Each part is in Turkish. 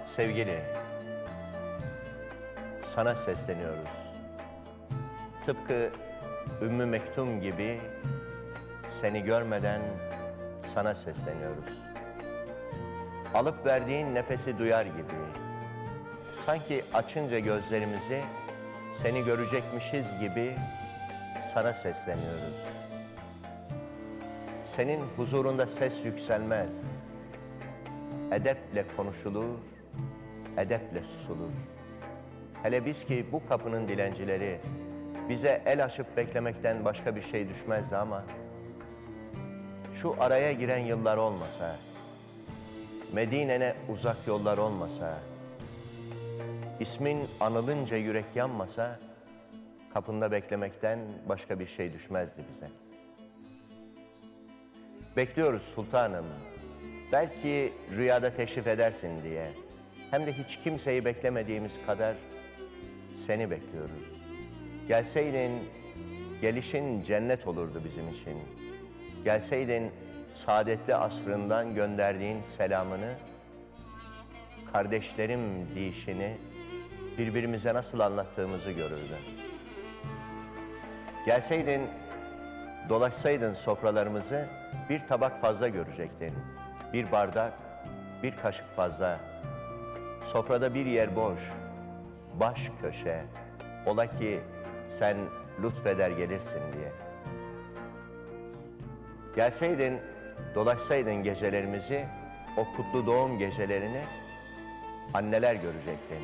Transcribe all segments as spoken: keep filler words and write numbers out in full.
Sevgili, sana sesleniyoruz. Tıpkı Ümmü Mektum gibi seni görmeden sana sesleniyoruz. Alıp verdiğin nefesi duyar gibi, sanki açınca gözlerimizi seni görecekmişiz gibi sana sesleniyoruz. Senin huzurunda ses yükselmez. Edeple konuşulur, edeple susulur. Hele biz ki bu kapının dilencileri, bize el açıp beklemekten başka bir şey düşmezdi ama şu araya giren yıllar olmasa, Medine'ne uzak yollar olmasa, ismin anılınca yürek yanmasa, kapında beklemekten başka bir şey düşmezdi bize. Bekliyoruz sultanım, belki rüyada teşrif edersin diye. Hem de hiç kimseyi beklemediğimiz kadar seni bekliyoruz. Gelseydin, gelişin cennet olurdu bizim için. Gelseydin, saadetli asrından gönderdiğin selamını, kardeşlerim deyişini birbirimize nasıl anlattığımızı görürdün. Gelseydin, dolaşsaydın sofralarımızı bir tabak fazla görecektin. Bir bardak, bir kaşık fazla. Sofrada bir yer boş, baş köşe. Ola ki sen lütfeder gelirsin diye. Gelseydin, dolaşsaydın gecelerimizi, o kutlu doğum gecelerini anneler görecektin.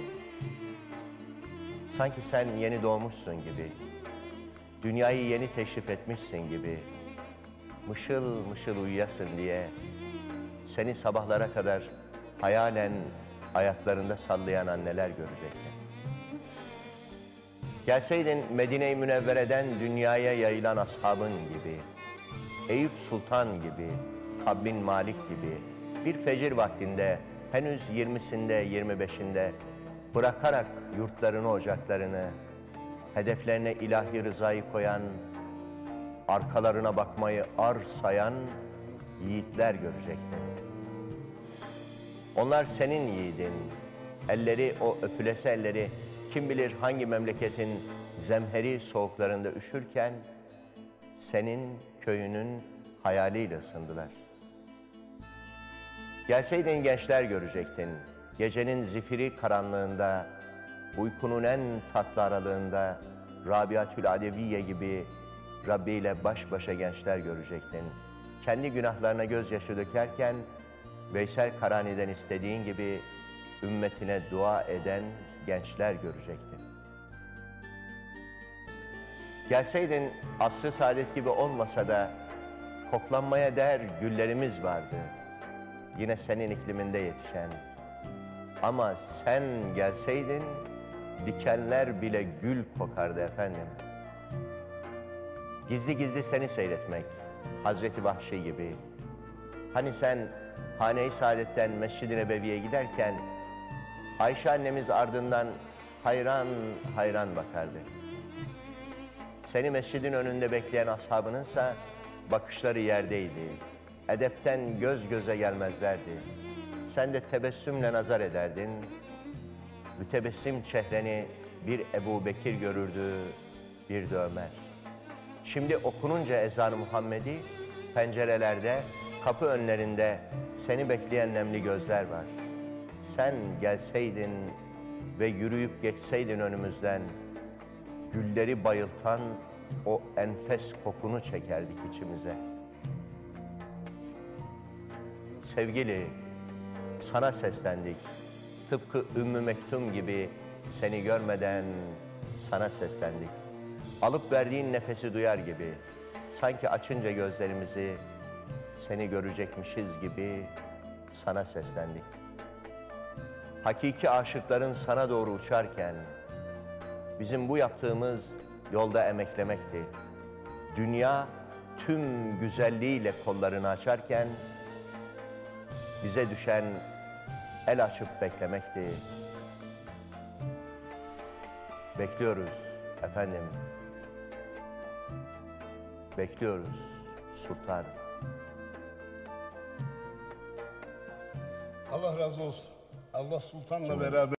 Sanki sen yeni doğmuşsun gibi, dünyayı yeni teşrif etmişsin gibi, mışıl mışıl uyuyasın diye seni sabahlara kadar hayalen ayaklarında sallayan anneler görecektin. Gelseydin Medine-i Münevvere'den dünyaya yayılan ashabın gibi, Eyüp Sultan gibi, Kab bin Malik gibi bir fecir vaktinde henüz yirmisinde, yirmi beşinde bırakarak yurtlarını, ocaklarını, hedeflerine ilahi rızayı koyan, arkalarına bakmayı ar sayan yiğitler görecektin. Onlar senin yiğidin, elleri o öpülesi elleri kim bilir hangi memleketin zemheri soğuklarında üşürken senin köyünün hayaliyle ısındılar. Gelseydin gençler görecektin, gecenin zifiri karanlığında, uykunun en tatlı aralığında Rabiatül Adeviye gibi Rabbi ile baş başa gençler görecektin. Kendi günahlarına gözyaşı dökerken Veysel Karani'den istediğin gibi ümmetine dua eden gençler görecektin. Gelseydin asr-ı saadet gibi olmasa da koklanmaya değer güllerimiz vardı. Yine senin ikliminde yetişen. Ama sen gelseydin dikenler bile gül kokardı efendim. Gizli gizli seni seyretmek, Hazreti Vahşi gibi. Hani sen Hane-i Saadet'ten Mescid-i Nebevi'ye giderken Ayşe annemiz ardından hayran hayran bakardı. Seni mescidin önünde bekleyen ashabınınsa bakışları yerdeydi. Edepten göz göze gelmezlerdi. Sen de tebessümle nazar ederdin. Mütebessim çehreni bir Ebu Bekir görürdü, bir de Ömer. Şimdi okununca ezan-ı Muhammedi, pencerelerde, kapı önlerinde seni bekleyen nemli gözler var. Sen gelseydin ve yürüyüp geçseydin önümüzden, gülleri bayıltan o enfes kokunu çekerdik içimize. Sevgili, sana seslendik. Tıpkı Ümmü Mektum gibi seni görmeden sana seslendik. Alıp verdiğin nefesi duyar gibi, sanki açınca gözlerimizi seni görecekmişiz gibi sana seslendik. Hakiki aşıkların sana doğru uçarken, bizim bu yaptığımız yolda emeklemekti. Dünya tüm güzelliğiyle kollarını açarken, bize düşen el açıp beklemekti. Bekliyoruz efendim. Bekliyoruz sultanım. Allah razı olsun. Allah sultanla beraber